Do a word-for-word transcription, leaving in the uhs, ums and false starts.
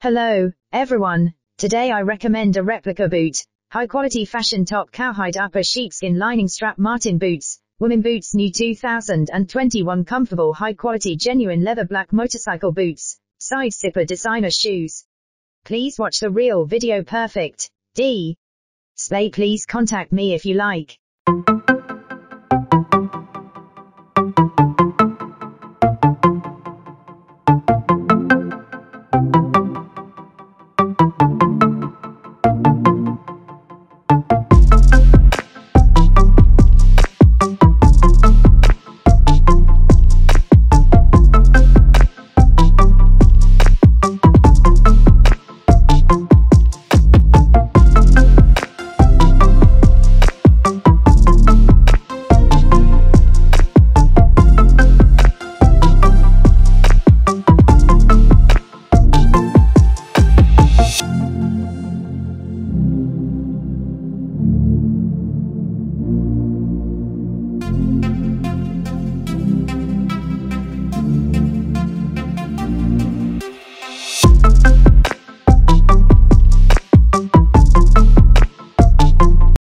Hello, everyone. Today I recommend a replica boot. High quality fashion top cowhide upper sheepskin lining strap Martin boots. Women boots new two thousand twenty-one comfortable high quality genuine leather black motorcycle boots. Side zipper designer shoes. Please watch the real video perfect. D. Slay please contact me if you like.